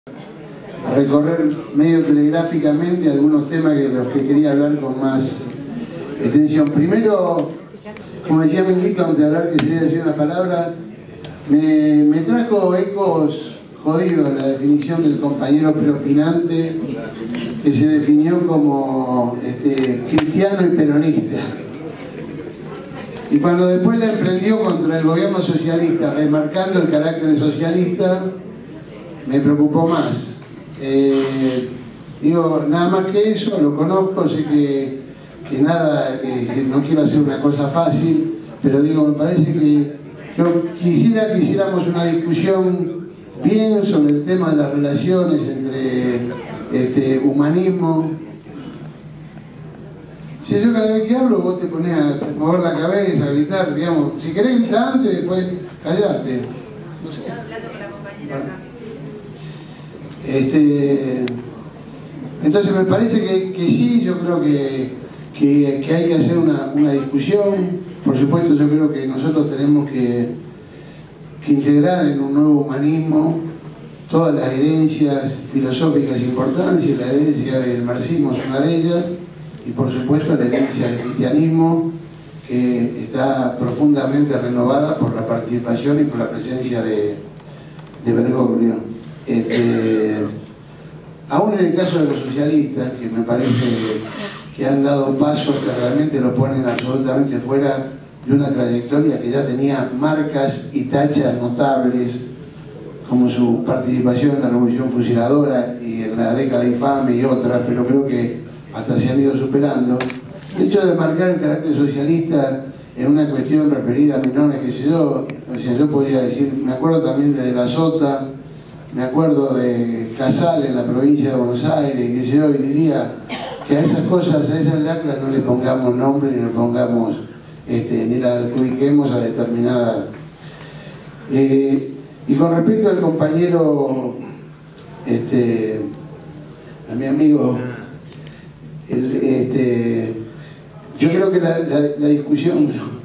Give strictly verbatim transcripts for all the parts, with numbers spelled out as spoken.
a recorrer medio telegráficamente algunos temas que los que quería hablar con más extensión. Primero, como decía Minguito antes de hablar, que sería decir una palabra, me, me trajo ecos jodidos la definición del compañero preopinante, que se definió como este, cristiano y peronista. Y cuando después la emprendió contra el gobierno socialista, remarcando el carácter socialista, me preocupó más. Eh, digo, nada más que eso, lo conozco, sé que, que nada, que, que no quiero hacer una cosa fácil, pero digo, me parece que yo quisiera que hiciéramos una discusión bien sobre el tema de las relaciones entre este, humanismo. Si yo cada vez que hablo vos te pones a mover la cabeza, a gritar, digamos, si querés gritar antes, después callate. No sé. Hablando con la compañera acá. Este, entonces me parece que, que sí, yo creo que, que, que hay que hacer una, una discusión. Por supuesto, yo creo que nosotros tenemos que, que integrar en un nuevo humanismo todas las herencias filosóficas importantes. La herencia del marxismo es una de ellas, y por supuesto la herencia del cristianismo, que está profundamente renovada por la participación y por la presencia de, de Bergoglio. Este, aún en el caso de los socialistas, que me parece que han dado pasos que realmente lo ponen absolutamente fuera de una trayectoria que ya tenía marcas y tachas notables, como su participación en la Revolución Fusiladora y en la década infame y otras, pero creo que hasta se han ido superando. El hecho de marcar el carácter socialista en una cuestión referida a menores, que sé yo, o sea, yo podría decir, me acuerdo también de La Sota, me acuerdo de Casal en la provincia de Buenos Aires, que sé yo, y diría que a esas cosas, a esas lacras no le pongamos nombre, ni le pongamos, este, ni la adjudiquemos a determinada. Eh, y con respecto al compañero, este, a mi amigo, el, este, yo creo que la, la, la discusión...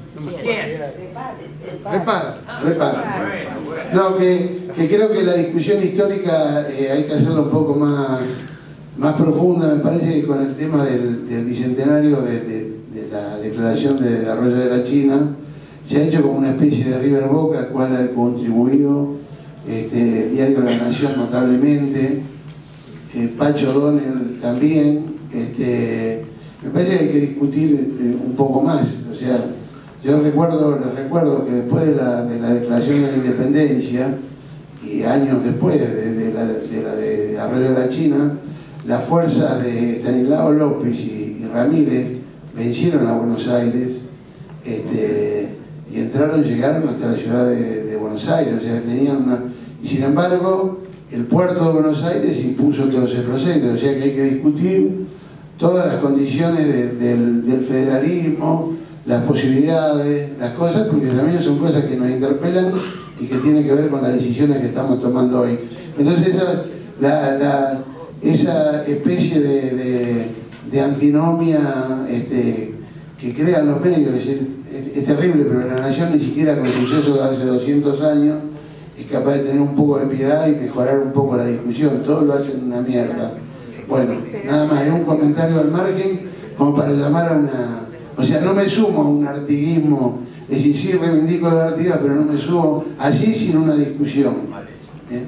Repara. Repara. No, que, que creo que la discusión histórica eh, hay que hacerla un poco más, más profunda. Me parece que con el tema del, del bicentenario de, de, de la declaración de Arroyo de la China se ha hecho como una especie de River Boca, al cual ha contribuido este, Diario La Nación notablemente, eh, Pacho Donel también. Este, me parece que hay que discutir eh, un poco más. O sea, yo recuerdo, les recuerdo que después de la, de la declaración de la independencia y años después de, de, la, de la de Arroyo de la China, las fuerzas de Estanislao López y, y Ramírez vencieron a Buenos Aires este, y entraron, llegaron hasta la ciudad de, de Buenos Aires. O sea, tenían una, y sin embargo el puerto de Buenos Aires impuso todo ese proceso. O sea que hay que discutir todas las condiciones de, del, del federalismo, las posibilidades, las cosas, porque también son cosas que nos interpelan y que tienen que ver con las decisiones que estamos tomando hoy. Entonces esa, la, la, esa especie de, de, de antinomia este, que crean los medios, es decir, es, es terrible, pero la nación ni siquiera con sucesos de hace doscientos años es capaz de tener un poco de piedad y mejorar un poco la discusión. Todos lo hacen una mierda. Bueno, nada más, es un comentario al margen como para llamar a una... O sea, no me sumo a un artiguismo, es decir, sí reivindico la Artigas, pero no me sumo así sin una discusión. ¿Eh?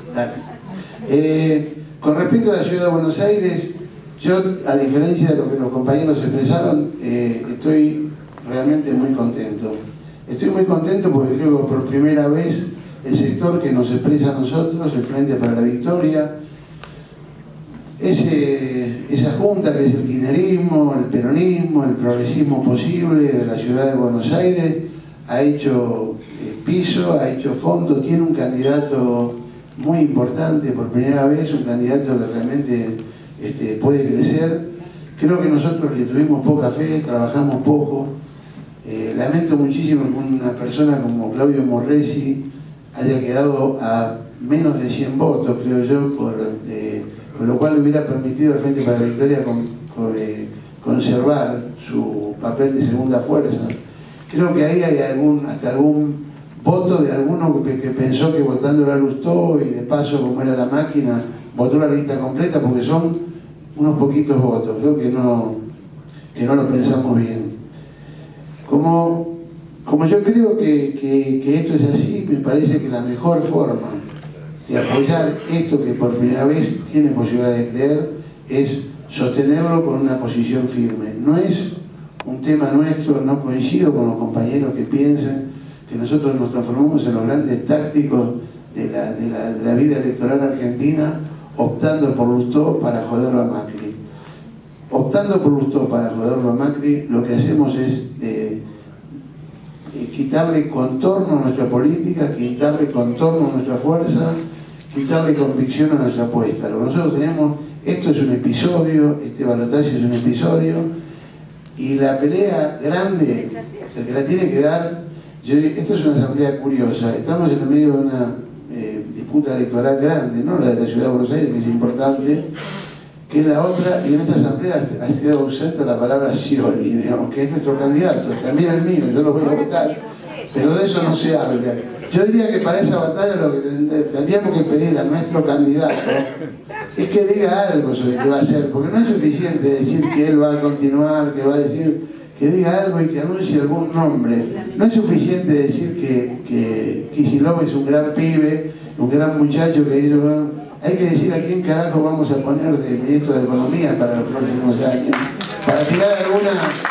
Eh, con respecto a la ciudad de Buenos Aires, yo, a diferencia de lo que los compañeros expresaron, eh, estoy realmente muy contento. Estoy muy contento porque creo que por primera vez el sector que nos expresa a nosotros, el Frente para la Victoria, Ese, esa junta que es el kirchnerismo, el peronismo, el progresismo posible de la ciudad de Buenos Aires, ha hecho piso, ha hecho fondo, tiene un candidato muy importante por primera vez, un candidato que realmente este, puede crecer. Creo que nosotros le tuvimos poca fe, trabajamos poco. Eh, lamento muchísimo que una persona como Claudio Morresi haya quedado a menos de cien votos, creo yo, por... Eh, con lo cual le hubiera permitido al Frente para la Victoria con, con, eh, conservar su papel de segunda fuerza. Creo que ahí hay algún, hasta algún voto de alguno que, que pensó que votando la Lustó y de paso como era la máquina, votó la lista completa, porque son unos poquitos votos, creo que no, que no lo pensamos bien. Como, como yo creo que, que, que esto es así, me parece que la mejor forma de apoyar esto que por primera vez tiene posibilidad de creer es sostenerlo con una posición firme. No es un tema nuestro, no coincido con los compañeros que piensan que nosotros nos transformamos en los grandes tácticos de la, de la, de la vida electoral argentina, optando por Lustó para joderlo a Macri. Optando por Lustó para joderlo a Macri, lo que hacemos es eh, eh, quitarle contorno a nuestra política, quitarle contorno a nuestra fuerza, quitarle convicción a nuestra apuesta. Lo que nosotros tenemos, esto es un episodio, este balotaje es un episodio, y la pelea grande, el que la tiene que dar, yo, esto es una asamblea curiosa, estamos en el medio de una eh, disputa electoral grande, no la de la Ciudad de Buenos Aires, que es importante, que es la otra, y en esta asamblea ha sido ausente la palabra Scioli, digamos, que es nuestro candidato, también el mío, yo lo voy a votar, pero de eso no se habla. Yo diría que para esa batalla lo que tendríamos que pedir a nuestro candidato es que diga algo sobre qué va a hacer, porque no es suficiente decir que él va a continuar, que va a decir, que diga algo y que anuncie algún nombre. No es suficiente decir que, que Kicillof es un gran pibe, un gran muchacho que hizo, ¿no? Hay que decir a quién carajo vamos a poner de ministro de Economía para los próximos años, para tirar alguna...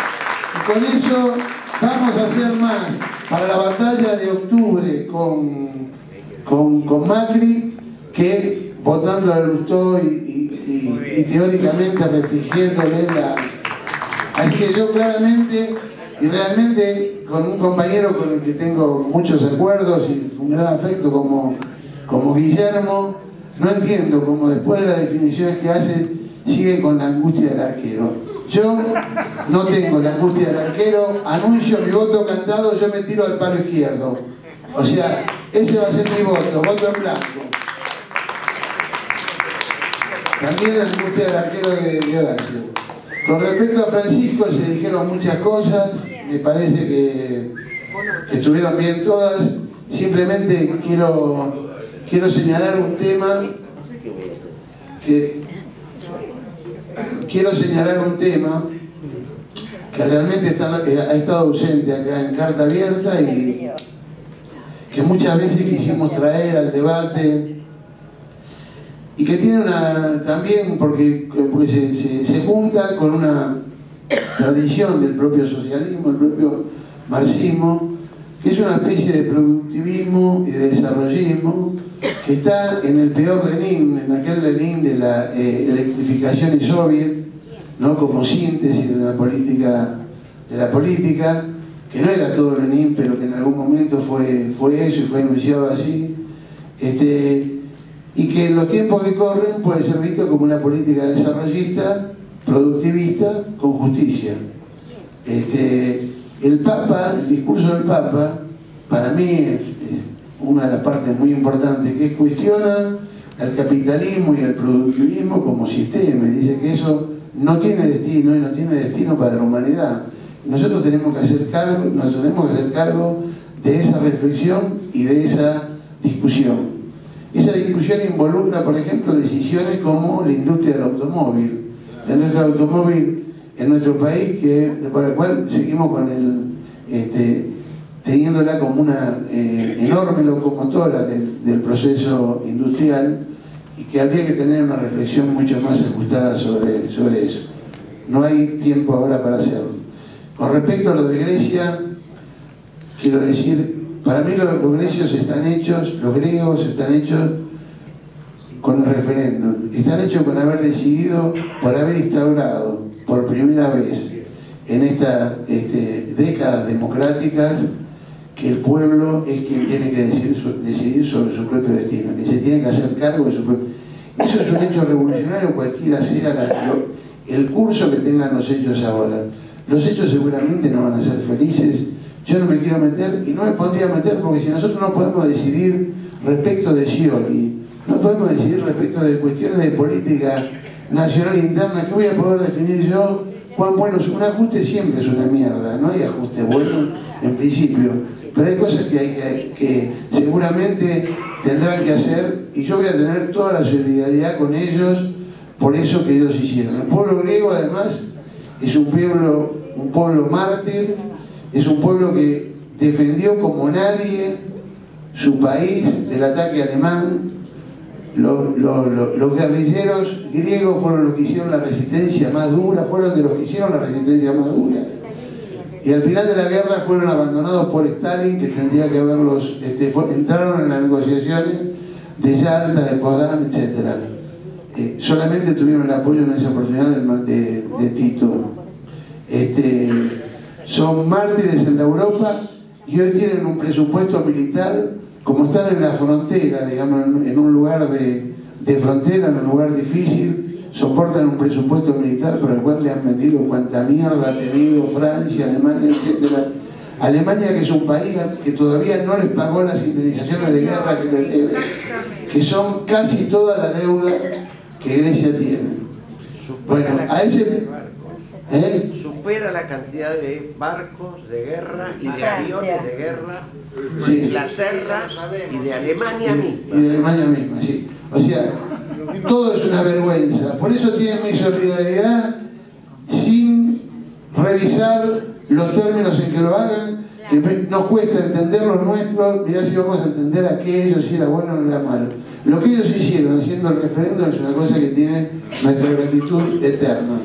Y con eso vamos a hacer más para la batalla de octubre con, con, con Macri que votando a Lustó y, y, y, y teóricamente restringiéndole la... Así que yo claramente y realmente con un compañero con el que tengo muchos acuerdos y un gran afecto como, como Guillermo, no entiendo cómo después de las definiciones que hace sigue con la angustia del arquero. Yo no tengo la angustia del arquero, anuncio mi voto cantado, yo me tiro al palo izquierdo. O sea, ese va a ser mi voto, voto en blanco. También la angustia del arquero de, de Horacio. Con respecto a Francisco se dijeron muchas cosas, me parece que, que estuvieron bien todas. Simplemente quiero, quiero señalar un tema que quiero señalar un tema que realmente está, ha estado ausente acá en Carta Abierta y que muchas veces quisimos traer al debate y que tiene una, también, porque, porque se, se, se junta con una tradición del propio socialismo, el propio marxismo, que es una especie de productivismo y de desarrollismo que está en el peor Lenin, en aquel Lenin de la eh, electrificación y soviet, ¿no? Como síntesis de la política, de la política, que no era todo Lenin, pero que en algún momento fue, fue eso y fue enunciado así. Este, y que en los tiempos que corren puede ser visto como una política desarrollista, productivista, con justicia. Este, el Papa, el discurso del Papa, para mí es, es una de las partes muy importantes, que cuestiona al capitalismo y al productivismo como sistema, y dice que eso no tiene destino y no tiene destino para la humanidad. Nosotros tenemos que hacer cargo, nos tenemos que hacer cargo de esa reflexión y de esa discusión. Esa discusión involucra, por ejemplo, decisiones como la industria del automóvil. La industria del automóvil en nuestro país, que, por la cual seguimos con el, este, teniéndola como una eh, enorme locomotora del, del proceso industrial, y que habría que tener una reflexión mucho más ajustada sobre, sobre eso. No hay tiempo ahora para hacerlo. Con respecto a lo de Grecia, quiero decir, para mí los, los grecios están hechos, los griegos están hechos con el referéndum, están hechos con haber decidido, por haber instaurado por primera vez en estas este, décadas democráticas que el pueblo es quien tiene que decidir, decidir sobre su propio destino, que se tiene que hacer cargo de su propio... Eso es un hecho revolucionario, cualquiera sea la, lo, el curso que tengan los hechos ahora. Los hechos seguramente no van a ser felices. Yo no me quiero meter, y no me podría meter, porque si nosotros no podemos decidir respecto de Scioli, no podemos decidir respecto de cuestiones de política nacional e interna, ¿qué voy a poder definir yo? Cuán bueno es un ajuste, siempre es una mierda, no hay ajuste bueno en principio, pero hay cosas que, hay que, que seguramente tendrán que hacer, y yo voy a tener toda la solidaridad con ellos por eso que ellos hicieron. El pueblo griego, además, es un pueblo, un pueblo mártir, es un pueblo que defendió como nadie su país del ataque alemán. Los, los, los, los guerrilleros griegos fueron los que hicieron la resistencia más dura, fueron de los que hicieron la resistencia más dura. Y al final de la guerra fueron abandonados por Stalin, que tendría que haberlos, este, fue, entraron en las negociaciones de Yalta, de Potsdam, etcétera. Eh, solamente tuvieron el apoyo en esa oportunidad de, de, de Tito. Este, son mártires en la Europa y hoy tienen un presupuesto militar, como están en la frontera, digamos, en, en un lugar de, de frontera, en un lugar difícil, soportan un presupuesto militar por el cual le han vendido cuanta mierda ha tenido Francia, Alemania, etcétera. Alemania, que es un país que todavía no les pagó las indemnizaciones de guerra que les debe, que son casi toda la deuda que Grecia tiene. Bueno, a ese... ¿Eh? Supera la cantidad de barcos de guerra y de aviones de guerra sí. de Inglaterra y de Alemania misma. Y de Alemania misma, sí. O sea, todo es una vergüenza. Por eso tienen mi solidaridad sin revisar los términos en que lo hagan, que nos cuesta entender los nuestros. Mirá si vamos a entender aquello, si era bueno o no era malo. Lo que ellos hicieron haciendo el referéndum es una cosa que tiene nuestra gratitud eterna.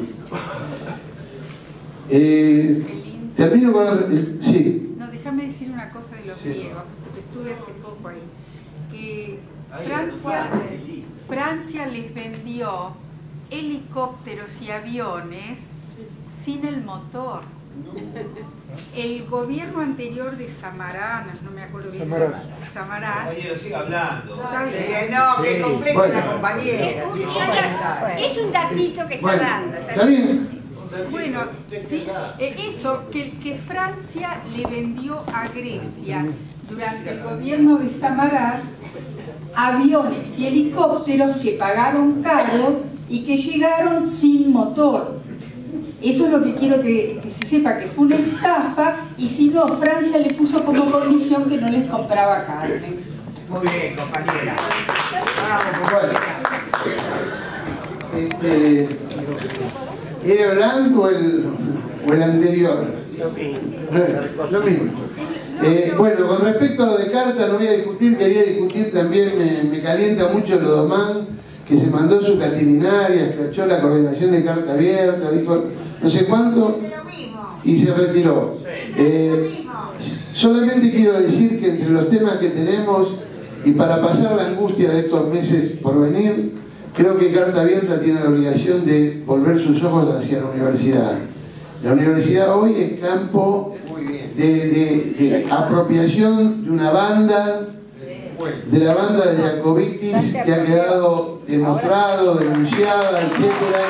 Eh, termino con el, el, sí. No, déjame decir una cosa de los sí. griegos, porque estuve hace poco ahí. Que Francia, Francia les vendió helicópteros y aviones sin el motor. El gobierno anterior de Samarán, no me acuerdo bien. Samarán. Samarán. Compañero, siga hablando. Sí. No, que completo bueno. la compañera. Es un datito que está bueno, dando. Está bien. Bueno, ¿sí? eso, que, que Francia le vendió a Grecia durante el gobierno de Samaras aviones y helicópteros que pagaron caros y que llegaron sin motor. Eso es lo que quiero que, que se sepa, que fue una estafa, y si no, Francia le puso como condición que no les compraba carne. Muy bien, compañera. Vamos, bueno. Este, ¿Era Hollande o el, o el anterior? Lo mismo. Lo mismo. Eh, bueno, con respecto a lo de Carta no voy a discutir, quería discutir también, me, me calienta mucho lo de Omán, que se mandó su catilinaria, escrachó la coordinación de Carta Abierta, dijo no sé cuánto y se retiró. Eh, solamente quiero decir que entre los temas que tenemos y para pasar la angustia de estos meses por venir, creo que Carta Abierta tiene la obligación de volver sus ojos hacia la universidad. La universidad hoy es campo de, de, de apropiación de una banda, de la banda de Jacobitis, que ha quedado demostrado, denunciada, etcétera.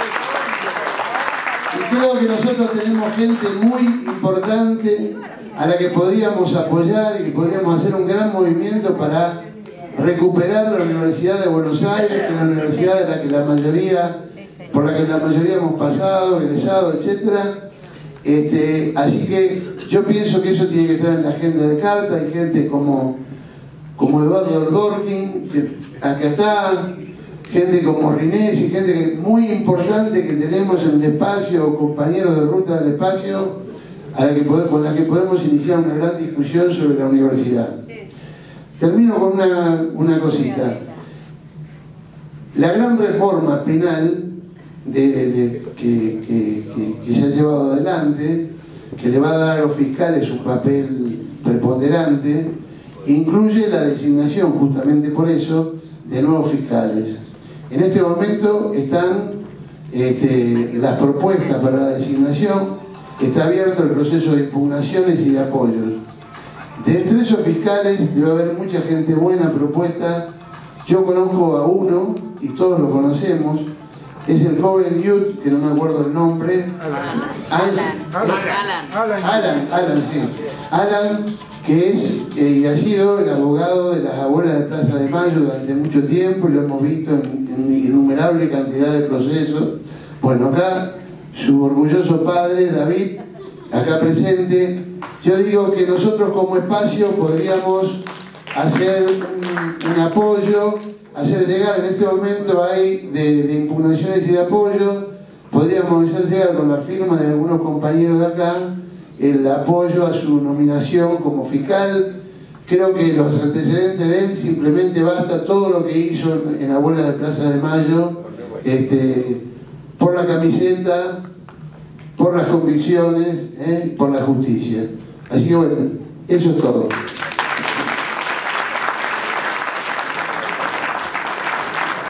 Y creo que nosotros tenemos gente muy importante a la que podríamos apoyar y que podríamos hacer un gran movimiento para recuperar la Universidad de Buenos Aires, que es la universidad de la que la mayoría, por la que la mayoría hemos pasado, egresado, etcétera. Este, así que yo pienso que eso tiene que estar en la agenda de Carta. Hay gente como, como Eduardo Dworkin, que acá está, gente como Rinesi, gente que, muy importante que tenemos en el espacio, compañeros de ruta del espacio, a la que podemos, con la que podemos iniciar una gran discusión sobre la universidad. Termino con una, una cosita. La gran reforma penal de, de, de, que, que, que, que se ha llevado adelante, que le va a dar a los fiscales un papel preponderante, incluye la designación, justamente por eso, de nuevos fiscales. En este momento están este, las propuestas para la designación, está abierto el proceso de impugnaciones y de apoyos. De entre esos fiscales debe haber mucha gente buena propuesta. Yo conozco a uno, y todos lo conocemos, es el joven youth, que no me acuerdo el nombre. Alan. Alan. Alan, Alan, sí. Alan, que es eh, y ha sido el abogado de las abuelas de Plaza de Mayo durante mucho tiempo, y lo hemos visto en, en innumerable cantidad de procesos. Bueno, acá su orgulloso padre, David, acá presente, yo digo que nosotros como espacio podríamos hacer un, un apoyo, hacer llegar, en este momento hay de, de impugnaciones y de apoyo, podríamos hacer llegar con la firma de algunos compañeros de acá el apoyo a su nominación como fiscal. Creo que los antecedentes de él simplemente basta todo lo que hizo en, en la huelga de Plaza de Mayo, este, por la camiseta, por las convicciones, ¿eh? por la justicia. Así que bueno, eso es todo.